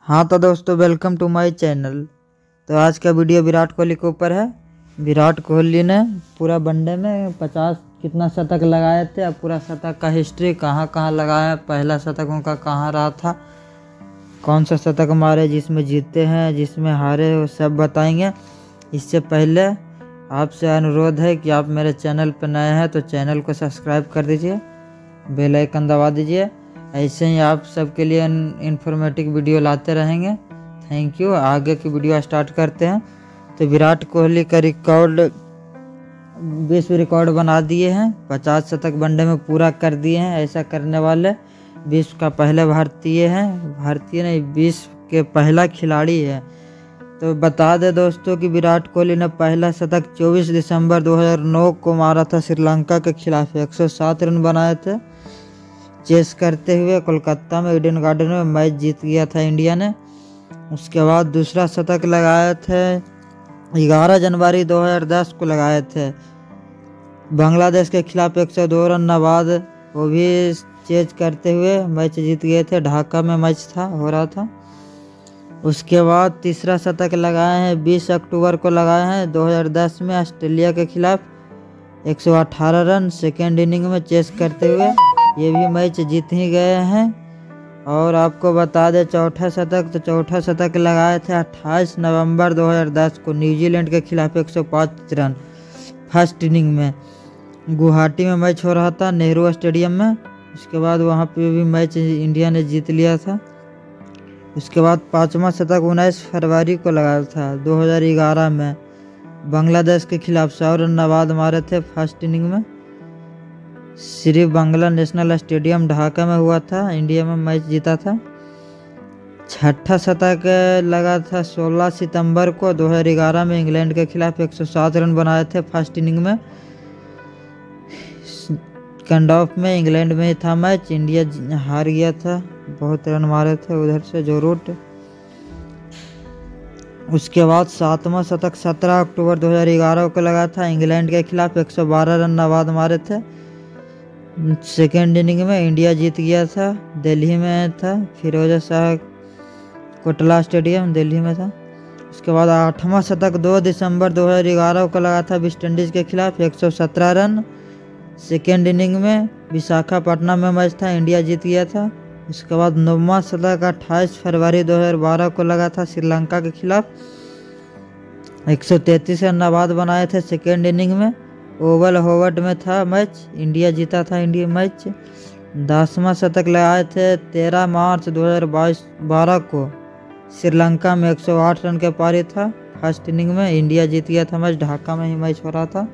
हाँ तो दोस्तों, वेलकम टू माय चैनल। तो आज का वीडियो विराट कोहली के ऊपर है। विराट कोहली ने पूरा वनडे में 50 कितना शतक लगाए थे। अब पूरा शतक का हिस्ट्री कहाँ कहाँ लगाया, पहला शतक उनका कहाँ रहा था, कौन सा शतक मारे, जिसमें जीते हैं जिसमें हारे, वो सब बताएंगे। इससे पहले आपसे अनुरोध है कि आप मेरे चैनल पर नए हैं तो चैनल को सब्सक्राइब कर दीजिए, बेल आइकन दबा दीजिए। ऐसे ही आप सबके लिए इन्फॉर्मेटिव वीडियो लाते रहेंगे। Thank you. आगे की वीडियो स्टार्ट करते हैं। तो विराट कोहली का रिकॉर्ड, विश्व रिकॉर्ड बना दिए हैं। 50 शतक वनडे में पूरा कर दिए हैं। ऐसा करने वाले विश्व का पहले भारतीय हैं, भारतीय नहीं, विश्व के पहला खिलाड़ी है। तो बता दे दोस्तों कि विराट कोहली ने पहला शतक 24 दिसंबर 2009 को मारा था। श्रीलंका के खिलाफ 107 रन बनाए थे चेस करते हुए। कोलकाता में ईडन गार्डन में मैच जीत गया था इंडिया ने। उसके बाद दूसरा शतक लगाए थे 11 जनवरी 2010 को लगाए थे बांग्लादेश के खिलाफ 102 रन बाद, वो भी चेज करते हुए मैच जीत गए थे। ढाका में मैच था, हो रहा था। उसके बाद तीसरा शतक लगाए हैं 20 अक्टूबर को लगाए हैं 2010 में ऑस्ट्रेलिया के खिलाफ 118 रन सेकेंड इनिंग में चेस करते हुए। ये भी मैच जीत ही गए हैं। और आपको बता दें चौथा शतक लगाए थे 28 नवंबर 2010 को न्यूजीलैंड के खिलाफ 105 रन फर्स्ट इनिंग में। गुवाहाटी में मैच हो रहा था, नेहरू स्टेडियम में। उसके बाद वहाँ पे भी मैच इंडिया ने जीत लिया था। उसके बाद पाँचवा शतक 19 फरवरी को लगाया था 2011 में बांग्लादेश के खिलाफ 100 रन बाद मारे थे फर्स्ट इनिंग में। श्री बांग्ला नेशनल स्टेडियम ढाका में हुआ था, इंडिया में मैच जीता था। छठा शतक लगा था 16 सितंबर को 2011 में इंग्लैंड के खिलाफ 107 रन बनाए थे फर्स्ट इनिंग में। सेकंड ऑफ में इंग्लैंड में ही था मैच, इंडिया हार गया था, बहुत रन मारे थे उधर से जो रूट। उसके बाद सातवां शतक 17 अक्टूबर 2011 को लगा था इंग्लैंड के खिलाफ 112 रन बाद मारे थे सेकेंड इनिंग में। इंडिया जीत गया था, दिल्ली में था, फिरोजा शाह कोटला स्टेडियम दिल्ली में था। उसके बाद आठवां शतक 2 दिसंबर 2011 को लगा था वेस्ट इंडीज़ के खिलाफ 117 रन सेकेंड इनिंग में। विशाखापट्टनम में मैच था, इंडिया जीत गया था। उसके बाद नौवां शतक 28 फरवरी 2012 को लगा था श्रीलंका के खिलाफ 133 रन बाद बनाए थे सेकेंड इनिंग में। ओवल होवर्ड में था मैच, इंडिया जीता था इंडिया मैच। 10वां शतक लगाए थे 13 मार्च 2012 को श्रीलंका में 108 रन के पारी था फर्स्ट इनिंग में, इंडिया जीत गया था मैच। ढाका में ही मैच हो रहा था।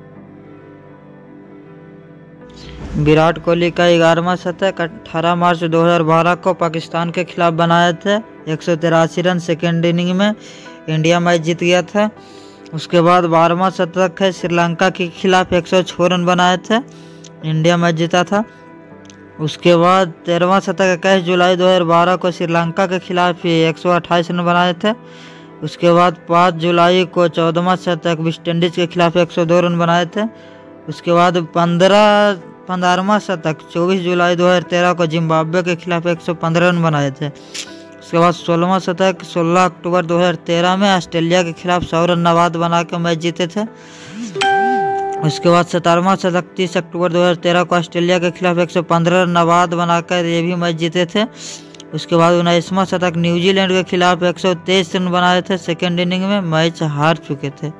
विराट कोहली का 11वां शतक 18 मार्च 2012 को पाकिस्तान के खिलाफ बनाए थे 183 रन सेकेंड इनिंग में, इंडिया मैच जीत गया था। उसके बाद 12वां शतक है श्रीलंका के खिलाफ 106 रन बनाए थे, इंडिया मैच जीता था। उसके बाद 13वां शतक 21 जुलाई 2012 को श्रीलंका के खिलाफ 128 रन बनाए थे। उसके बाद 5 जुलाई को 14वां शतक वेस्ट इंडीज़ के खिलाफ 102 रन बनाए थे। उसके बाद 15वां शतक 24 जुलाई 2013 को जिम्बाब्वे के खिलाफ 115 रन बनाए थे। उसके बाद 16वां शतक 16 अक्टूबर 2013 में ऑस्ट्रेलिया के खिलाफ 100 रन बाद बना के मैच जीते थे। उसके बाद 17वां शतक 30 अक्टूबर 2013 को ऑस्ट्रेलिया के खिलाफ 115 रन बाद बनाकर ये भी मैच जीते थे। उसके बाद 19वां शतक न्यूजीलैंड के खिलाफ 123 रन बनाए थे सेकेंड इनिंग में, मैच हार चुके थे।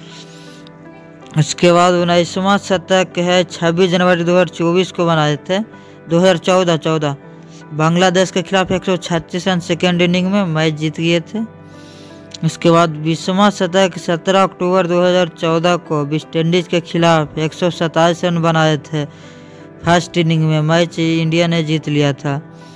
उसके बाद 19वां शतक है 26 जनवरी 2024 को बनाए थे 2014 बांग्लादेश के खिलाफ 136 रन सेकेंड इनिंग में, मैच जीत गए थे। उसके बाद 20वां शतक 17 अक्टूबर 2014 को वेस्ट इंडीज़ के खिलाफ 127 रन बनाए थे फर्स्ट इनिंग में, मैच इंडिया ने जीत लिया था।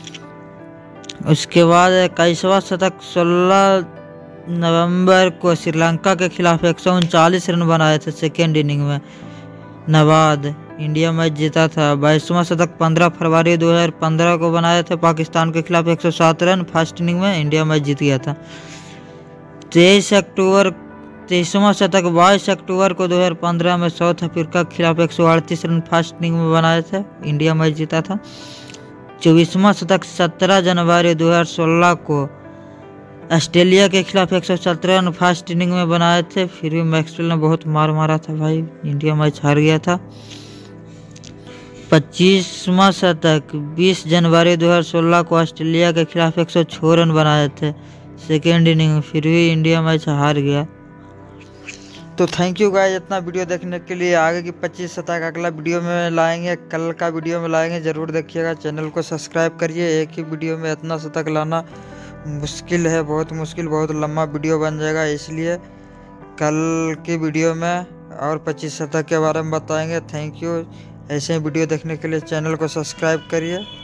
उसके बाद 21वां शतक 16 नवंबर को श्रीलंका के खिलाफ 139 रन बनाए थे सेकेंड इनिंग में नवाद, इंडिया मैच जीता था। 22वां शतक 15 फरवरी 2015 को बनाए थे पाकिस्तान के खिलाफ 107 रन फर्स्ट इनिंग में, इंडिया मैच जीत गया था। 23वां शतक 22 अक्टूबर को 2015 में साउथ अफ्रीका के खिलाफ 138 रन फर्स्ट इनिंग में बनाए थे, इंडिया मैच जीता था। 24वां शतक 17 जनवरी 2016 को ऑस्ट्रेलिया के खिलाफ 117 रन फास्ट इनिंग में बनाए थे, फिर भी मैक्सवेल ने बहुत मार मारा था भाई, इंडिया मैच हार गया था। 25वां शतक 20 जनवरी 2016 को ऑस्ट्रेलिया के खिलाफ 106 रन बनाए थे सेकेंड इनिंग में, फिर भी इंडिया मैच हार गया। तो थैंक यू गाइस इतना वीडियो देखने के लिए। आगे की 25 शतक अगला वीडियो में लाएंगे, कल का वीडियो में लाएंगे, ज़रूर देखिएगा। चैनल को सब्सक्राइब करिए। एक ही वीडियो में इतना शतक लाना मुश्किल है, बहुत मुश्किल, बहुत लंबा वीडियो बन जाएगा, इसलिए कल की वीडियो में और 25 शतक के बारे में बताएंगे। Thank you. ऐसे वीडियो देखने के लिए चैनल को सब्सक्राइब करिए।